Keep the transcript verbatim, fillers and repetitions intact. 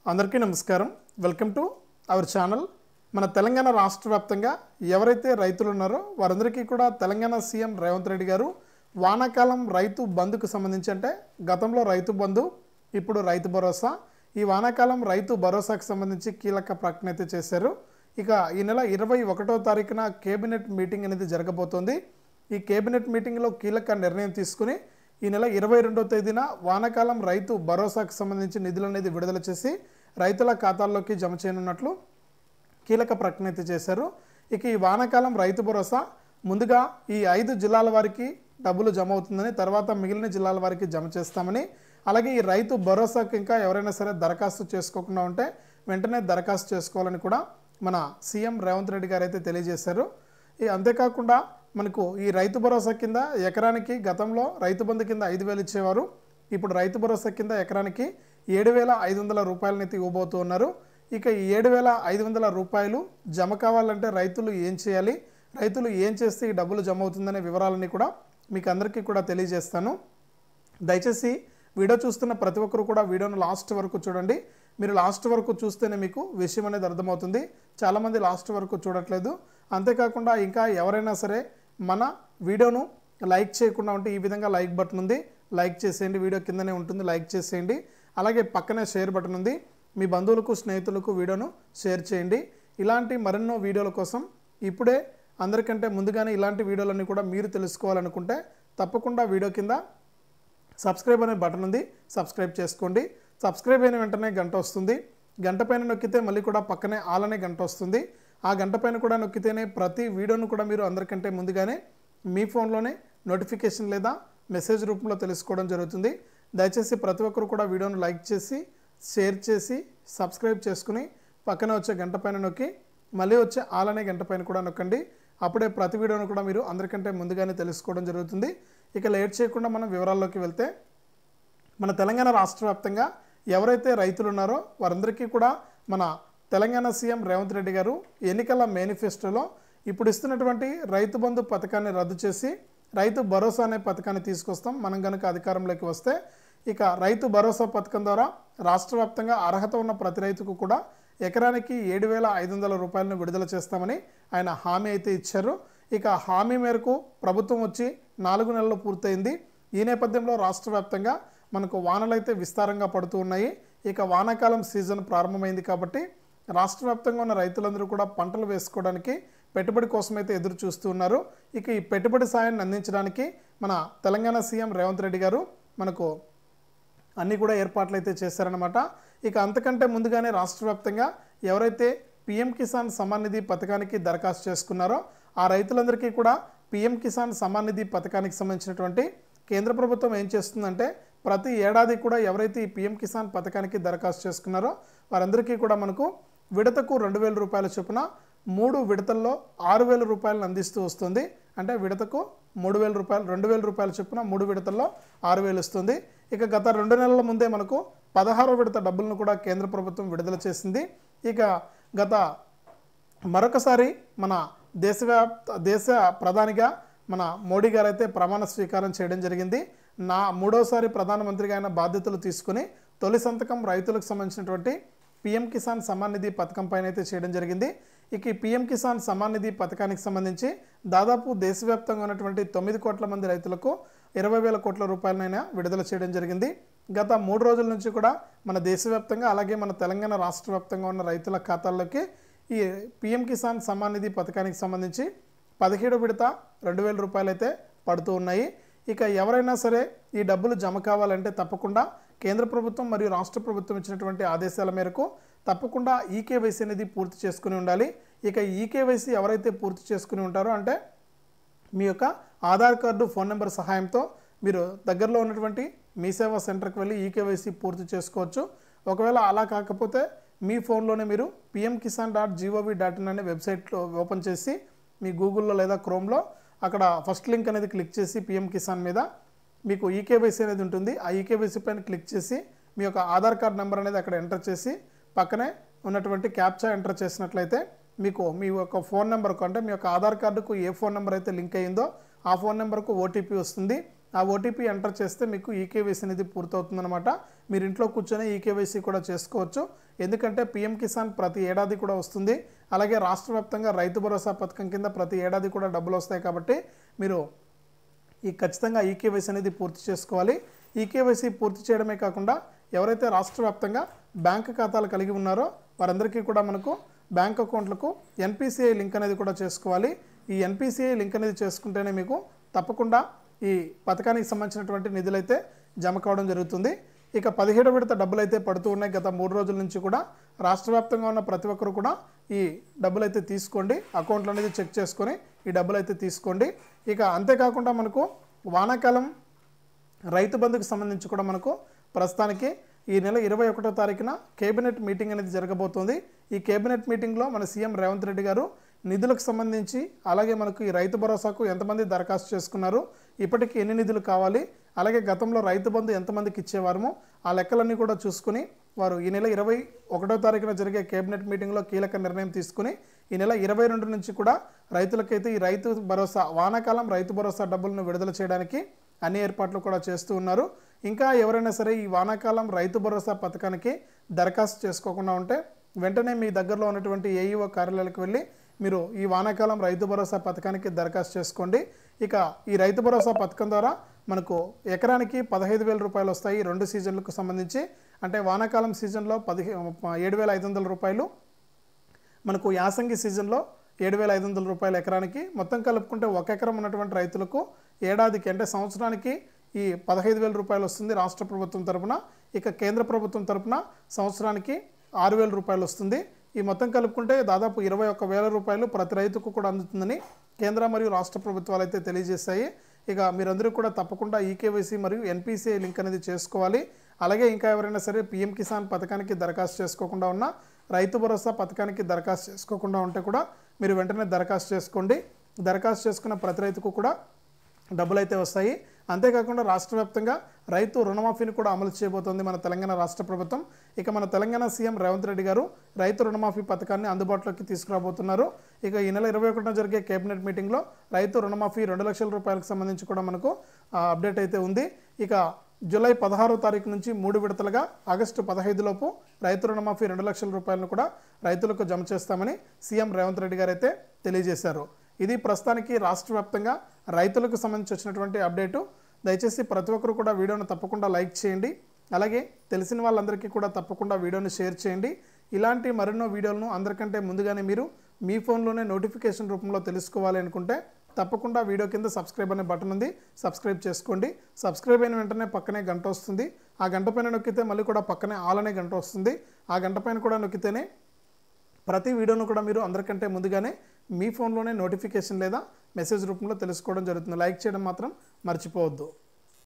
అందరికీ నమస్కారం. Welcome to our channel. మన తెలంగాణ రాష్ట్ర వ్యాప్తంగా ఎవరైతే రైతులు ఉన్నారో వారందరికీ కూడా తెలంగాణ సీఎం రేవంత్ రెడ్డి గారు వానాకాలం రైతు బంధుకు సంబంధించి, అంటే గతంలో రైతు బంధు, ఇప్పుడు రైతు భరోసా, ఈ వానాకాలం రైతు భరోసాకు సంబంధించి కీలక ప్రకటన అయితే చేశారు. ఇక ఈ నెల ఇరవై ఒకటో తారీఖున కేబినెట్ మీటింగ్ అనేది జరగబోతోంది. ఈ కేబినెట్ మీటింగ్లో కీలక నిర్ణయం తీసుకుని ఈ నెల ఇరవై రెండో తేదీన వానాకాలం రైతు భరోసాకు సంబంధించి నిధులు అనేది విడుదల చేసి రైతుల ఖాతాల్లోకి జమ చేయనున్నట్లు కీలక ప్రకటన అయితే చేశారు. ఇక ఈ వానాకాలం రైతు భరోసా ముందుగా ఈ ఐదు జిల్లాల వారికి డబ్బులు జమ అవుతుందని, తర్వాత మిగిలిన జిల్లాల వారికి జమ చేస్తామని, అలాగే ఈ రైతు భరోసాకు ఇంకా ఎవరైనా సరే దరఖాస్తు చేసుకోకుండా ఉంటే వెంటనే దరఖాస్తు చేసుకోవాలని కూడా మన సీఎం రేవంత్ రెడ్డి గారు అయితే తెలియజేశారు. ఈ అంతేకాకుండా మనకు ఈ రైతు భరోసా కింద ఎకరానికి గతంలో రైతు బంధు కింద ఐదు వేలు ఇచ్చేవారు. ఇప్పుడు రైతు భరోసా కింద ఎకరానికి ఏడు వేల ఐదు వందల రూపాయలనైతే ఇవ్వబోతూ ఉన్నారు. ఇక ఈ ఏడు వేల ఐదు వందల రూపాయలు జమ కావాలంటే రైతులు ఏం చేయాలి, రైతులు ఏం చేస్తే ఈ డబ్బులు జమ అవుతుందనే వివరాలని కూడా మీకు అందరికీ కూడా తెలియజేస్తాను. దయచేసి వీడియో చూస్తున్న ప్రతి ఒక్కరు కూడా వీడియోను లాస్ట్ వరకు చూడండి. మీరు లాస్ట్ వరకు చూస్తేనే మీకు విషయం అనేది అర్థమవుతుంది. చాలామంది లాస్ట్ వరకు చూడట్లేదు. అంతేకాకుండా ఇంకా ఎవరైనా సరే మన వీడియోను లైక్ చేయకుండా ఉంటే ఈ విధంగా లైక్ బటన్ ఉంది, లైక్ చేసేయండి. వీడియో కిందనే ఉంటుంది, లైక్ చేసేయండి. అలాగే పక్కనే షేర్ బటన్ ఉంది, మీ బంధువులకు స్నేహితులకు వీడియోను షేర్ చేయండి. ఇలాంటి మరెన్నో వీడియోల కోసం ఇప్పుడే అందరికంటే ముందుగానే ఇలాంటి వీడియోలన్నీ కూడా మీరు తెలుసుకోవాలనుకుంటే తప్పకుండా వీడియో కింద సబ్స్క్రైబ్ అనే బటన్ ఉంది, సబ్స్క్రైబ్ చేసుకోండి. సబ్స్క్రైబ్ అయిన వెంటనే గంట వస్తుంది. గంట పైన నొక్కితే మళ్ళీ కూడా పక్కనే ఆల్ అనే గంట వస్తుంది. ఆ గంట పైన కూడా నొక్కితేనే ప్రతి వీడియోను కూడా మీరు అందరికంటే ముందుగానే మీ ఫోన్లోనే నోటిఫికేషన్ లేదా మెసేజ్ రూపంలో తెలుసుకోవడం జరుగుతుంది. దయచేసి ప్రతి ఒక్కరు కూడా వీడియోను లైక్ చేసి, షేర్ చేసి, సబ్స్క్రైబ్ చేసుకుని పక్కనే వచ్చే గంట పైన నొక్కి మళ్ళీ వచ్చే ఆల్ అనే గంట పైన కూడా నొక్కండి. అప్పుడే ప్రతి వీడియోను కూడా మీరు అందరికంటే ముందుగానే తెలుసుకోవడం జరుగుతుంది. ఇక లేట్ చేయకుండా మనం వివరాల్లోకి వెళ్తే, మన తెలంగాణ రాష్ట్ర వ్యాప్తంగా ఎవరైతే రైతులు ఉన్నారో వారందరికీ కూడా మన తెలంగాణ సీఎం రేవంత్ రెడ్డి గారు ఎన్నికల మేనిఫెస్టోలో ఇప్పుడు ఇస్తున్నటువంటి రైతు బంధు పథకాన్ని రద్దు చేసి రైతు భరోసా అనే పథకాన్ని తీసుకొస్తాం మనం కనుక అధికారంలోకి వస్తే. ఇక రైతు భరోసా పథకం ద్వారా రాష్ట్ర వ్యాప్తంగా అర్హత ఉన్న ప్రతి రైతుకు కూడా ఎకరానికి ఏడు వేల ఐదు వందల రూపాయలను విడుదల చేస్తామని ఆయన హామీ అయితే ఇచ్చారు. ఇక హామీ మేరకు ప్రభుత్వం వచ్చి నాలుగు నెలలు పూర్తయింది. ఈ నేపథ్యంలో రాష్ట్ర వ్యాప్తంగా మనకు వానలు అయితే విస్తారంగా పడుతూ ఉన్నాయి. ఇక వానాకాలం సీజన్ ప్రారంభమైంది కాబట్టి రాష్ట్ర వ్యాప్తంగా ఉన్న రైతులందరూ కూడా పంటలు వేసుకోవడానికి పెట్టుబడి కోసం అయితే ఎదురు చూస్తూ ఉన్నారు. ఇక ఈ పెట్టుబడి సాయాన్ని అందించడానికి మన తెలంగాణ సీఎం రేవంత్ రెడ్డి గారు మనకు అన్నీ కూడా ఏర్పాట్లు అయితే చేశారనమాట. ఇక అంతకంటే ముందుగానే రాష్ట్ర వ్యాప్తంగా ఎవరైతే పీఎం కిసాన్ సమ్మాన్ నిధి పథకానికి దరఖాస్తు చేసుకున్నారో ఆ రైతులందరికీ కూడా పీఎం కిసాన్ సమ్మాన్ నిధి పథకానికి సంబంధించినటువంటి కేంద్ర ప్రభుత్వం ఏం చేస్తుందంటే, ప్రతి ఏడాది కూడా ఎవరైతే ఈ పీఎం కిసాన్ పథకానికి దరఖాస్తు చేసుకున్నారో వారందరికీ కూడా మనకు విడతకు రెండు వేల రూపాయల చొప్పున మూడు విడతల్లో ఆరు వేల రూపాయలను అందిస్తూ వస్తుంది. అంటే విడతకు మూడు వేల రూపాయలు రెండు వేల రూపాయల చొప్పున మూడు విడతల్లో ఆరు వేలు ఇస్తుంది. ఇక గత రెండు నెలల ముందే మనకు పదహారో విడత డబ్బులను కూడా కేంద్ర ప్రభుత్వం విడుదల చేసింది. ఇక గత మరొకసారి మన దేశవ్యాప్త దేశ ప్రధానిగా మన మోడీ గారు అయితే ప్రమాణ స్వీకారం చేయడం జరిగింది. నా మూడోసారి ప్రధానమంత్రిగా ఆయన బాధ్యతలు తీసుకుని తొలి సంతకం రైతులకు సంబంధించినటువంటి పీఎం కిసాన్ సమ్మాన్ నిధి పథకం పైన అయితే చేయడం జరిగింది. ఇక ఈ పీఎం కిసాన్ సమ్మాన్ నిధి పథకానికి సంబంధించి దాదాపు దేశవ్యాప్తంగా ఉన్నటువంటి తొమ్మిది కోట్ల మంది రైతులకు ఇరవై వేల కోట్ల రూపాయలనైనా విడుదల చేయడం జరిగింది. గత మూడు రోజుల నుంచి కూడా మన దేశవ్యాప్తంగా అలాగే మన తెలంగాణ రాష్ట్ర వ్యాప్తంగా ఉన్న రైతుల ఖాతాల్లోకి ఈ పీఎం కిసాన్ సమ్మాన్ నిధి పథకానికి సంబంధించి పదిహేడు విడత రెండు వేల రూపాయలు అయితే పడుతూ ఉన్నాయి. ఇక ఎవరైనా సరే ఈ డబ్బులు జమ కావాలంటే తప్పకుండా కేంద్ర ప్రభుత్వం మరియు రాష్ట్ర ప్రభుత్వం ఇచ్చినటువంటి ఆదేశాల మేరకు తప్పకుండా ఈకేవైసీ అనేది పూర్తి చేసుకుని ఉండాలి. ఇక ఈకేవైసీ ఎవరైతే పూర్తి చేసుకుని ఉంటారో, అంటే మీ యొక్క ఆధార్ కార్డు, ఫోన్ నెంబర్ సహాయంతో మీరు దగ్గరలో ఉన్నటువంటి మీ సేవా సెంటర్కి వెళ్ళి ఈకేవైసీ పూర్తి చేసుకోవచ్చు. ఒకవేళ అలా కాకపోతే మీ ఫోన్లోనే మీరు PM Kisan dot G O V dot in అనే వెబ్సైట్లో ఓపెన్ చేసి మీ గూగుల్లో లేదా క్రోమ్లో అక్కడ ఫస్ట్ లింక్ అనేది క్లిక్ చేసి పిఎం కిసాన్ మీద మీకు ఈకేవైసీ అనేది ఉంటుంది. ఆ ఈకేవైసీ పైన క్లిక్ చేసి మీ యొక్క ఆధార్ కార్డ్ నెంబర్ అనేది అక్కడ ఎంటర్ చేసి పక్కనే ఉన్నటువంటి క్యాప్చా ఎంటర్ చేసినట్లయితే మీకు మీ యొక్క ఫోన్ నెంబర్కు, అంటే మీ యొక్క ఆధార్ కార్డుకు ఏ ఫోన్ నెంబర్ అయితే లింక్ అయ్యిందో ఆ ఫోన్ నెంబర్కు ఓటీపీ వస్తుంది. ఆ ఓటీపీ ఎంటర్ చేస్తే మీకు ఈకేవైసీ అనేది పూర్తవుతుందన్నమాట. మీరు ఇంట్లో కూర్చొని ఈకేవైసీ కూడా చేసుకోవచ్చు. ఎందుకంటే పీఎం కిసాన్ ప్రతి ఏడాది కూడా వస్తుంది. అలాగే రాష్ట్ర వ్యాప్తంగా రైతు భరోసా పథకం కింద ప్రతి ఏడాది కూడా డబ్బులు వస్తాయి. కాబట్టి మీరు ఈ ఖచ్చితంగా ఈకేవైసీ అనేది పూర్తి చేసుకోవాలి. ఈకేవైసీ పూర్తి చేయడమే కాకుండా ఎవరైతే రాష్ట్ర వ్యాప్తంగా బ్యాంక్ ఖాతాలు కలిగి ఉన్నారో వారందరికీ కూడా మనకు బ్యాంక్ అకౌంట్లకు ఎన్పిసిఐ లింక్ అనేది కూడా చేసుకోవాలి. ఈ ఎన్పిసిఐ లింక్ అనేది చేసుకుంటేనే మీకు తప్పకుండా ఈ పథకానికి సంబంధించినటువంటి నిధులైతే జమ కావడం జరుగుతుంది. ఇక పదిహేడు విడత డబ్బులు అయితే పడుతూ ఉన్నాయి. గత మూడు రోజుల నుంచి కూడా రాష్ట్ర వ్యాప్తంగా ఉన్న ప్రతి ఒక్కరు కూడా ఈ డబ్బులు అయితే తీసుకోండి. అకౌంట్లు అనేది చెక్ చేసుకొని ఈ డబ్బులు అయితే తీసుకోండి. ఇక అంతేకాకుండా మనకు వానాకాలం రైతు బంధుకు సంబంధించి కూడా మనకు ప్రస్తుతానికి ఈ నెల ఇరవై ఒకటో తారీఖున కేబినెట్ మీటింగ్ అనేది జరగబోతోంది. ఈ కేబినెట్ మీటింగ్లో మన సీఎం రేవంత్ రెడ్డి గారు నిధులకు సంబంధించి అలాగే మనకు ఈ రైతు భరోసాకు ఎంతమంది దరఖాస్తు చేసుకున్నారు, ఇప్పటికి ఎన్ని నిధులు కావాలి, అలాగే గతంలో రైతు బంధు ఎంతమందికి ఇచ్చేవారము ఆ లెక్కలన్నీ కూడా చూసుకుని వారు ఈ నెల ఇరవై ఒకటో తారీఖున జరిగే కేబినెట్ మీటింగ్లో కీలక నిర్ణయం తీసుకుని ఈ నెల ఇరవై రెండు నుంచి కూడా రైతులకైతే ఈ రైతు భరోసా వానాకాలం రైతు భరోసా డబ్బులను విడుదల చేయడానికి అన్ని ఏర్పాట్లు కూడా చేస్తూ ఉన్నారు. ఇంకా ఎవరైనా సరే ఈ వానాకాలం రైతు భరోసా పథకానికి దరఖాస్తు చేసుకోకుండా ఉంటే వెంటనే మీ దగ్గరలో ఉన్నటువంటి ఏఈఓ కార్యాలయాలకు వెళ్ళి మీరు ఈ వానాకాలం రైతు భరోసా పథకానికి దరఖాస్తు చేసుకోండి. ఇక ఈ రైతు భరోసా పథకం ద్వారా మనకు ఎకరానికి పదహైదు వేల రూపాయలు వస్తాయి. రెండు సీజన్లకు సంబంధించి అంటే వానాకాలం సీజన్లో పదిహే ఏడు వేల ఐదు వందల రూపాయలు, మనకు యాసంగి సీజన్లో ఏడు వేల ఐదు వందల రూపాయలు ఎకరానికి. మొత్తం కలుపుకుంటే ఒక ఎకరం ఉన్నటువంటి రైతులకు ఏడాదికి అంటే సంవత్సరానికి ఈ పదహైదు వేల రూపాయలు వస్తుంది రాష్ట్ర ప్రభుత్వం తరపున. ఇక కేంద్ర ప్రభుత్వం తరపున సంవత్సరానికి ఆరు వేల రూపాయలు వస్తుంది. ఈ మొత్తం కలుపుకుంటే దాదాపు ఇరవై ఒక్క వేల రూపాయలు ప్రతి రైతుకు కూడా అందుతుందని కేంద్ర మరియు రాష్ట్ర ప్రభుత్వాలు అయితే తెలియజేశాయి. ఇక మీరందరూ కూడా తప్పకుండా ఈకేవైసీ మరియు ఎన్పిసిఐ లింక్ అనేది చేసుకోవాలి. అలాగే ఇంకా ఎవరైనా సరే పీఎం కిసాన్ పథకానికి దరఖాస్తు చేసుకోకుండా ఉన్న, రైతు భరోసా పథకానికి దరఖాస్తు చేసుకోకుండా ఉంటే కూడా మీరు వెంటనే దరఖాస్తు చేసుకోండి. దరఖాస్తు చేసుకున్న ప్రతి రైతుకు కూడా డబ్బులు అయితే వస్తాయి. అంతేకాకుండా రాష్ట్ర వ్యాప్తంగా రైతు రుణమాఫీని కూడా అమలు చేయబోతోంది మన తెలంగాణ రాష్ట్ర ప్రభుత్వం. ఇక మన తెలంగాణ సీఎం రేవంత్ రెడ్డి గారు రైతు రుణమాఫీ పథకాన్ని అందుబాటులోకి తీసుకురాబోతున్నారు. ఇక ఈ నెల ఇరవై ఒకటిన జరిగే కేబినెట్ మీటింగ్లో రైతు రుణమాఫీ రెండు లక్షల రూపాయలకు సంబంధించి కూడా మనకు అప్డేట్ అయితే ఉంది. ఇక జూలై పదహారో తారీఖు నుంచి మూడు విడతలుగా ఆగస్టు పదహైదు లోపు రైతు రుణమాఫీ రెండు లక్షల రూపాయలను కూడా రైతులకు జమ చేస్తామని సీఎం రేవంత్ రెడ్డి గారు అయితే తెలియజేశారు. ఇది ప్రస్తుతానికి రాష్ట్ర వ్యాప్తంగా రైతులకు సంబంధించి వచ్చినటువంటి అప్డేటు. దయచేసి ప్రతి ఒక్కరు కూడా వీడియోను తప్పకుండా లైక్ చేయండి. అలాగే తెలిసిన వాళ్ళందరికీ కూడా తప్పకుండా వీడియోని షేర్ చేయండి. ఇలాంటి మరెన్నో వీడియోలను అందరికంటే ముందుగానే మీరు మీ ఫోన్లోనే నోటిఫికేషన్ రూపంలో తెలుసుకోవాలి అనుకుంటే తప్పకుండా వీడియో కింద సబ్స్క్రైబ్ అనే బటన్ ఉంది, సబ్స్క్రైబ్ చేసుకోండి. సబ్స్క్రైబ్ అయిన వెంటనే పక్కనే గంట వస్తుంది. ఆ గంట పైన నొక్కితే మళ్ళీ కూడా పక్కనే ఆల్ అనే గంట వస్తుంది. ఆ గంట పైన కూడా నొక్కితేనే ప్రతి వీడియోను కూడా మీరు అందరికంటే ముందుగానే మీ ఫోన్లోనే నోటిఫికేషన్ లేదా మెసేజ్ రూపంలో తెలుసుకోవడం జరుగుతుంది. లైక్ చేయడం మాత్రం మర్చిపోవద్దు.